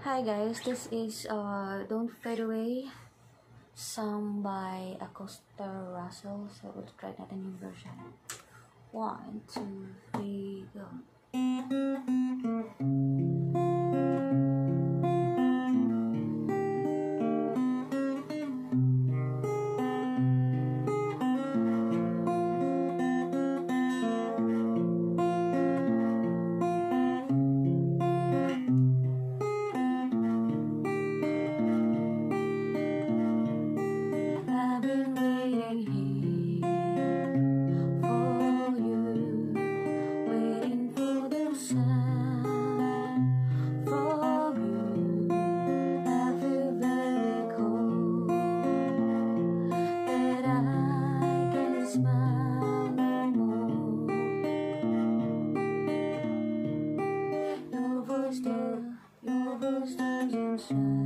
Hi guys, this is Don't Fade Away, sung by Acosta Russell. So we'll try natin yung version. 1, 2, 3, go. I've been waiting here for you, waiting for the sun from you. I feel very cold, that I can smile no more. Your voice doesn't shine.